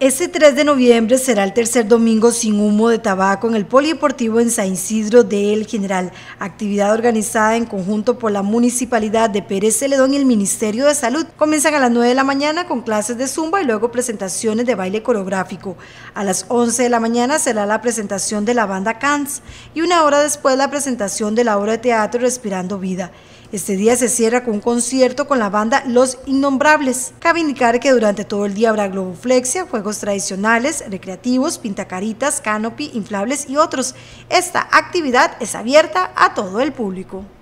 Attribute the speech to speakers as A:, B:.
A: Este 3 de noviembre será el tercer domingo sin humo de tabaco en el Polideportivo en San Isidro de El General, actividad organizada en conjunto por la Municipalidad de Pérez Celedón y el Ministerio de Salud. Comienzan a las 9 de la mañana con clases de zumba y luego presentaciones de baile coreográfico. A las 11 de la mañana será la presentación de la banda Cans y una hora después la presentación de la obra de teatro Respirando Vida. Este día se cierra con un concierto con la banda Los Innombrables. Cabe indicar que durante todo el día habrá globoflexia, juegos tradicionales, recreativos, pintacaritas, canopy, inflables y otros. Esta actividad es abierta a todo el público.